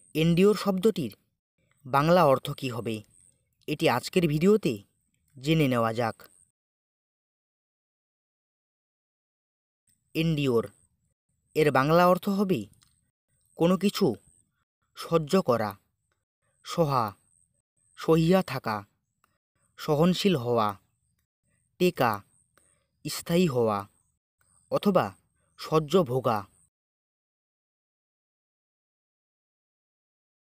Endure শব্দটির বাংলা অর্থ কী হবে এটি আজকের ভিডিওতে জেনে নেওয়া যাক। এন্ডিওর এর বাংলা অর্থ হবে কোনো কিছু সহ্য করা, সহা, সহিয়া থাকা, সহনশীল হওয়া, টেকা, স্থায়ী হওয়া অথবা সহ্য ভোগা।